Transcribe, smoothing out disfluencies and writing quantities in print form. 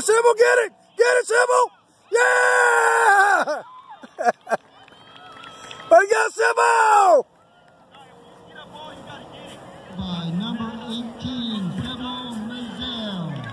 Sybil, get it! Get it, Sybil! Yeah! But you got Sybil! By number 18, Sybil Mazel.